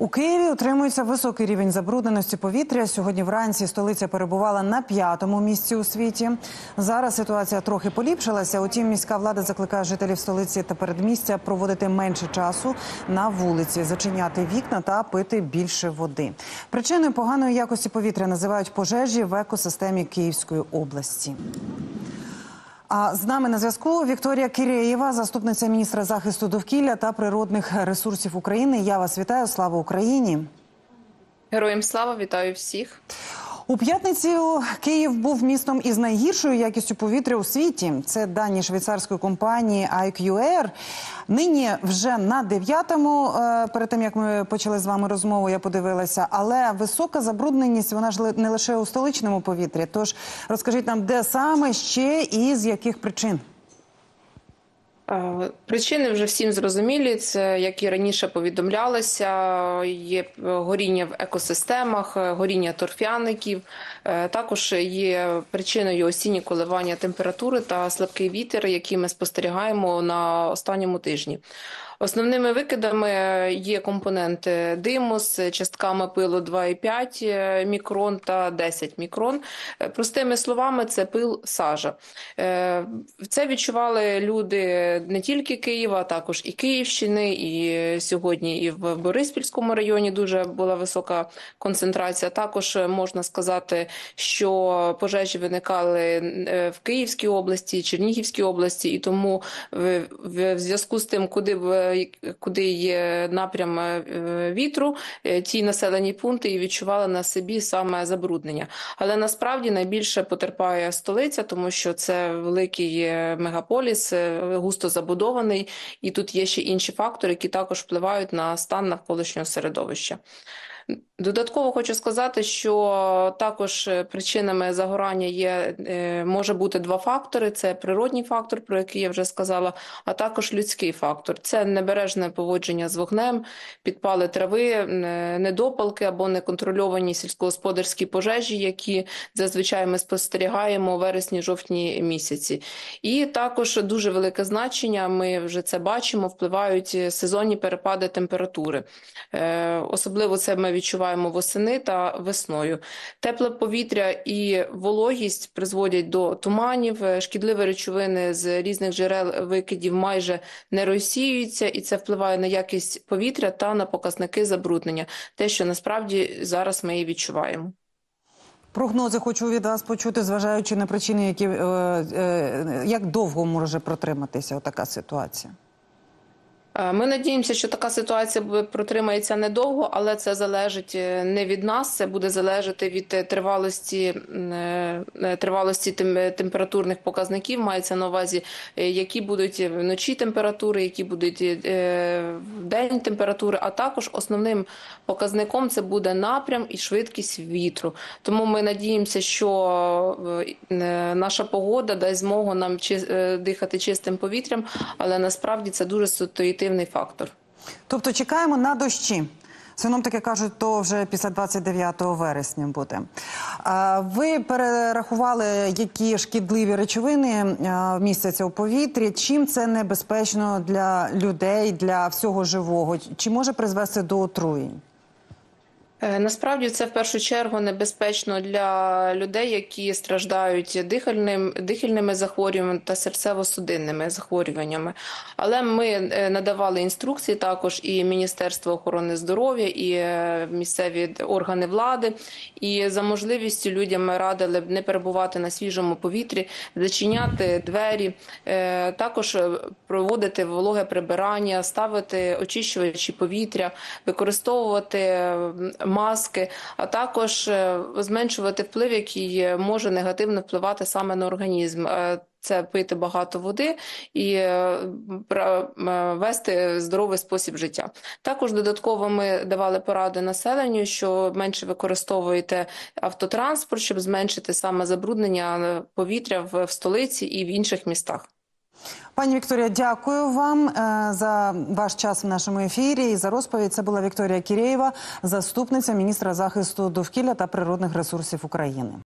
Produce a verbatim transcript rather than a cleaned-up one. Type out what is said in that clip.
У Києві утримується високий рівень забрудненості повітря. Сьогодні вранці столиця перебувала на п'ятому місці у світі. Зараз ситуація трохи поліпшилася. Утім, міська влада закликає жителів столиці та передмістя проводити менше часу на вулиці, зачиняти вікна та пити більше води. Причиною поганої якості повітря називають пожежі в екосистемі Київської області. А з нами на зв'язку Вікторія Киреєва, заступниця міністра захисту довкілля та природних ресурсів України. Я вас вітаю. Слава Україні! Героям слава! Вітаю всіх! У п'ятницю Київ був містом із найгіршою якістю повітря у світі. Це дані швейцарської компанії ай кью ар. Нині вже на дев'ятому, перед тим, як ми почали з вами розмову, я подивилася. Але висока забрудненість, вона ж не лише у столичному повітрі. Тож розкажіть нам, де саме, ще і з яких причин? Причини вже всім зрозумілі. Це, як і раніше повідомлялося, є горіння в екосистемах, горіння торфяників. Також є причиною осінні коливання температури та слабкий вітер, який ми спостерігаємо на останньому тижні. Основними викидами є компоненти диму з частками пилу два і п'ять мікрон та десять мікрон. Простими словами, це пил, сажа. Це відчували люди не тільки Києва, а також і Київщини, і сьогодні і в Бориспільському районі дуже була висока концентрація. Також можна сказати, що пожежі виникали в Київській області, Чернігівській області, і тому в зв'язку з тим, куди в куди є напрям вітру, ті населені пункти і відчували на собі саме забруднення. Але насправді найбільше потерпає столиця, тому що це великий мегаполіс, густо забудований, і тут є ще інші фактори, які також впливають на стан навколишнього середовища. Додатково хочу сказати, що також причинами загорання є, може бути два фактори. Це природній фактор, про який я вже сказала, а також людський фактор. Це небережне поводження з вогнем, підпали трави, недопалки або неконтрольовані сільськогосподарські пожежі, які зазвичай ми спостерігаємо у вересні-жовтні місяці. І також дуже велике значення, ми вже це бачимо, впливають сезонні перепади температури. Особливо це ми відчуваємо восени та весною. Тепле повітря і вологість призводять до туманів, шкідливі речовини з різних джерел викидів майже не розсіюються, і це впливає на якість повітря та на показники забруднення. Те, що насправді зараз ми і відчуваємо. Прогнози хочу від вас почути, зважаючи на причини, які, е, е, як довго може протриматися така ситуація? Ми надіємося, що така ситуація протримається недовго, але це залежить не від нас, це буде залежати від тривалості, тривалості температурних показників, мається на увазі, які будуть вночі температури, які будуть вдень температури, а також основним показником це буде напрям і швидкість вітру. Тому ми надіємося, що наша погода дасть змогу нам дихати чистим повітрям, але насправді це дуже ситуативний фактор. Тобто чекаємо на дощі. Синоптики кажуть, то вже після двадцять дев'ятого вересня буде. Ви перерахували, які шкідливі речовини містяться у повітрі. Чим це небезпечно для людей, для всього живого? Чи може призвести до отруєнь? Насправді це в першу чергу небезпечно для людей, які страждають дихальним, дихальними захворюваннями та серцево-судинними захворюваннями. Але ми надавали інструкції також і Міністерство охорони здоров'я, і місцеві органи влади. І за можливістю людям ми радили не перебувати на свіжому повітрі, зачиняти двері, також проводити вологе прибирання, ставити очищувачі повітря, використовувати маски, а також зменшувати вплив, який може негативно впливати саме на організм. Це пити багато води і вести здоровий спосіб життя. Також додатково ми давали поради населенню, що менше використовуйте автотранспорт, щоб зменшити саме забруднення повітря в столиці і в інших містах. Пані Вікторія, дякую вам за ваш час в нашому ефірі і за розповідь. Це була Вікторія Киреєва, заступниця міністра захисту довкілля та природних ресурсів України.